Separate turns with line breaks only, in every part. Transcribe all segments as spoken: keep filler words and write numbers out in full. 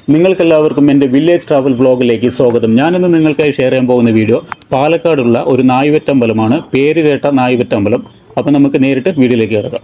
നിങ്ങൾക്കെല്ലാവർക്കും എൻ്റെ village travel വ്ളോഗിലേക്ക് സ്വാഗതം. ഞാനിന്ന് നിങ്ങൾക്കായി ഷെയർ ചെയ്യാൻ പോകുന്ന വീഡിയോ പാലക്കാടുള്ള ഒരു നായുവറ്റമ്പലമാണ്. പേര് കേട്ട നായുവറ്റമ്പലം. അപ്പോൾ നമുക്ക് നേരിട്ട് വീഡിയോയിലേക്ക് കിടക്കാം.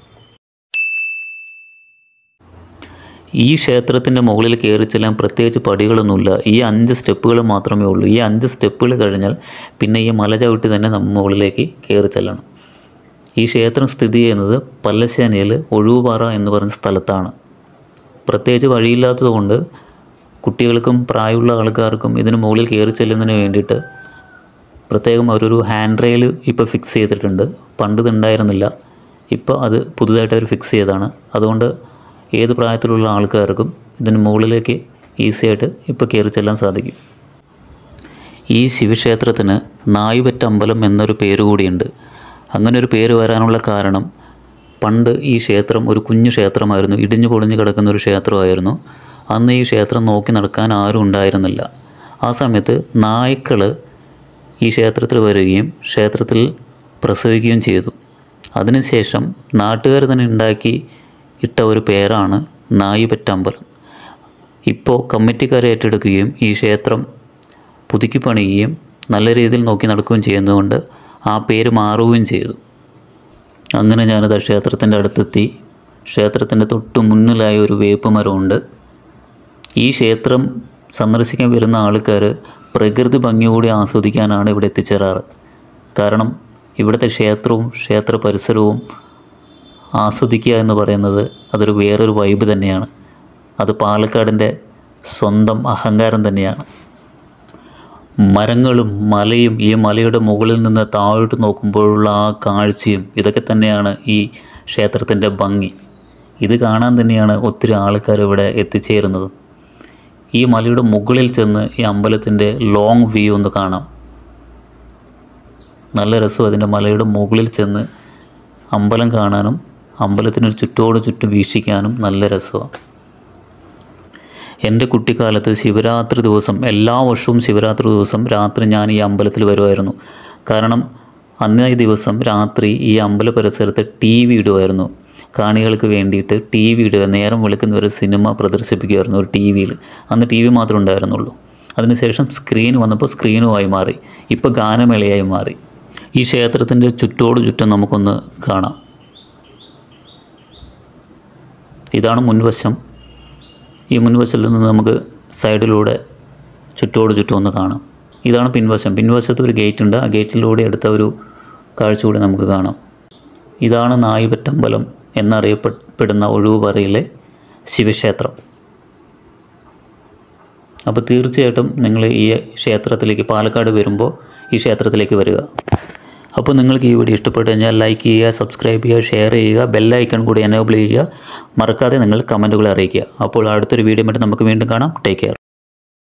ഈ ക്ഷേത്രത്തിൻ്റെ മുകളിൽ കയറി ചെല്ലാൻ പ്രത്യേകിച്ച് പടികളൊന്നുമില്ല. ഈ അഞ്ച് സ്റ്റെപ്പുകൾ മാത്രമേ ഉള്ളൂ. ഈ അഞ്ച് സ്റ്റെപ്പുകൾ കഴിഞ്ഞാൽ പിന്നെ ഈ മല ചവിട്ടി തന്നെ നമ്മൾ മുകളിലേക്ക് കയറി ചെല്ലണം. ഈ ക്ഷേത്രം സ്ഥിതി ചെയ്യുന്നത് പല്ലശ്ശേനിയിൽ ഒഴുവുപാറ എന്ന് പറഞ്ഞ സ്ഥലത്താണ്. പ്രത്യേകിച്ച് വഴിയില്ലാത്തതുകൊണ്ട് കുട്ടികൾക്കും പ്രായമുള്ള ആൾക്കാർക്കും ഇതിന് മുകളിൽ കയറി ചെല്ലുന്നതിന് വേണ്ടിയിട്ട് പ്രത്യേകം അവരൊരു ഹാൻഡ് റെയിൽ ഇപ്പോൾ ഫിക്സ് ചെയ്തിട്ടുണ്ട്. പണ്ട് ഇതുണ്ടായിരുന്നില്ല, ഇപ്പോൾ അത് പുതുതായിട്ട് അവർ ഫിക്സ് ചെയ്തതാണ്. അതുകൊണ്ട് ഏത് പ്രായത്തിലുള്ള ആൾക്കാർക്കും ഇതിന് മുകളിലേക്ക് ഈസിയായിട്ട് ഇപ്പോൾ കയറി ചെല്ലാൻ സാധിക്കും. ഈ ശിവക്ഷേത്രത്തിന് നായുവറ്റമ്പലം എന്നൊരു പേര് കൂടിയുണ്ട്. അങ്ങനെ ഒരു പേര് വരാനുള്ള കാരണം പണ്ട് ഈ ക്ഷേത്രം ഒരു കുഞ്ഞു ക്ഷേത്രമായിരുന്നു. ഇടിഞ്ഞു പൊളിഞ്ഞു കിടക്കുന്ന ഒരു ക്ഷേത്രമായിരുന്നു. അന്ന് ഈ ക്ഷേത്രം നോക്കി നടക്കാൻ ആരും ഉണ്ടായിരുന്നില്ല. ആ സമയത്ത് നായ്ക്കൾ ഈ ക്ഷേത്രത്തിൽ വരികയും ക്ഷേത്രത്തിൽ പ്രസവിക്കുകയും ചെയ്തു. അതിനുശേഷം നാട്ടുകാർ തന്നെ ഉണ്ടാക്കി ഇട്ട ഒരു പേരാണ് നായുവറ്റമ്പലം. ഇപ്പോൾ കമ്മിറ്റിക്കാരെ ഏറ്റെടുക്കുകയും ഈ ക്ഷേത്രം പുതുക്കി പണിയുകയും നല്ല രീതിയിൽ നോക്കി നടക്കുകയും ചെയ്യുന്നതുകൊണ്ട് ആ പേര് മാറുകയും ചെയ്തു. അങ്ങനെ ഞാനത് ക്ഷേത്രത്തിൻ്റെ അടുത്തെത്തി. ക്ഷേത്രത്തിൻ്റെ തൊട്ട് മുന്നിലായ ഒരു വേപ്പ് മരമുണ്ട്. ഈ ക്ഷേത്രം സന്ദർശിക്കാൻ വരുന്ന ആൾക്കാർ പ്രകൃതി ഭംഗിയോടെ ആസ്വദിക്കാനാണ് ഇവിടെ എത്തിച്ചേരാറ്. കാരണം ഇവിടുത്തെ ക്ഷേത്രവും ക്ഷേത്ര പരിസരവും ആസ്വദിക്കുക എന്ന് പറയുന്നത് അതൊരു വേറൊരു വൈബ് തന്നെയാണ്. അത് പാലക്കാടിൻ്റെ സ്വന്തം അഹങ്കാരം തന്നെയാണ്. മരങ്ങളും മലയും ഈ മലയുടെ മുകളിൽ നിന്ന് താഴോട്ട് നോക്കുമ്പോഴുള്ള ആ കാഴ്ചയും ഇതൊക്കെ തന്നെയാണ് ഈ ക്ഷേത്രത്തിൻ്റെ ഭംഗി. ഇത് കാണാൻ തന്നെയാണ് ഒത്തിരി ആൾക്കാർ ഇവിടെ എത്തിച്ചേരുന്നത്. ഈ മലയുടെ മുകളിൽ ചെന്ന് ഈ അമ്പലത്തിൻ്റെ ലോങ് വ്യൂ ഒന്ന് കാണാം. നല്ല രസം. അതിൻ്റെ മലയുടെ മുകളിൽ ചെന്ന് അമ്പലം കാണാനും അമ്പലത്തിനൊരു ചുറ്റോട് ചുറ്റും വീക്ഷിക്കാനും നല്ല രസമാണ്. എൻ്റെ കുട്ടിക്കാലത്ത് ശിവരാത്രി ദിവസം, എല്ലാ വർഷവും ശിവരാത്രി ദിവസം രാത്രി ഞാൻ ഈ അമ്പലത്തിൽ വരുമായിരുന്നു. കാരണം അന്നേ ദിവസം രാത്രി ഈ അമ്പല പരിസരത്ത് ടി വി ഇടുമായിരുന്നു. കാണികൾക്ക് വേണ്ടിയിട്ട് ടി വി ഇടുക, നേരം വെളുക്കുന്ന ഒരു സിനിമ പ്രദർശിപ്പിക്കുമായിരുന്നു ഒരു ടി വിയിൽ. അന്ന് ടി വി മാത്രമേ ഉണ്ടായിരുന്നുള്ളൂ. അതിനുശേഷം സ്ക്രീൻ വന്നപ്പോൾ സ്ക്രീനുമായി മാറി. ഇപ്പോൾ ഗാനമേളയായി മാറി. ഈ ക്ഷേത്രത്തിൻ്റെ ചുറ്റോട് ചുറ്റും നമുക്കൊന്ന് കാണാം. ഇതാണ് മുൻവശം. ഈ മുൻവശത്തിൽ നിന്ന് നമുക്ക് സൈഡിലൂടെ ചുറ്റോട് ചുറ്റും ഒന്ന് കാണാം. ഇതാണ് പിൻവശം. പിൻവശത്ത് ഒരു ഗേറ്റ് ഉണ്ട്. ആ ഗേറ്റിലൂടെ അടുത്ത ഒരു കാഴ്ച കൂടി നമുക്ക് കാണാം. ഇതാണ് നായുവറ്റമ്പലം എന്നറിയപ്പെടുന്ന ഒഴുവുപാറയിലെ ശിവക്ഷേത്രം. അപ്പോൾ തീർച്ചയായിട്ടും നിങ്ങൾ ഈ ക്ഷേത്രത്തിലേക്ക് പാലക്കാട് വരുമ്പോൾ ഈ ക്ഷേത്രത്തിലേക്ക് വരിക. അപ്പോൾ നിങ്ങൾക്ക് ഈ വീഡിയോ ഇഷ്ടപ്പെട്ട് കഴിഞ്ഞാൽ ലൈക്ക് ചെയ്യുക, സബ്സ്ക്രൈബ് ചെയ്യുക, ഷെയർ ചെയ്യുക, ബെല്ലൈക്കൺ കൂടി എനേബിൾ ചെയ്യുക. മറക്കാതെ നിങ്ങൾ കമൻറ്റുകൾ അറിയിക്കുക. അപ്പോൾ അടുത്തൊരു വീഡിയോ ആയിട്ട് നമുക്ക് വീണ്ടും കാണാം. Take care.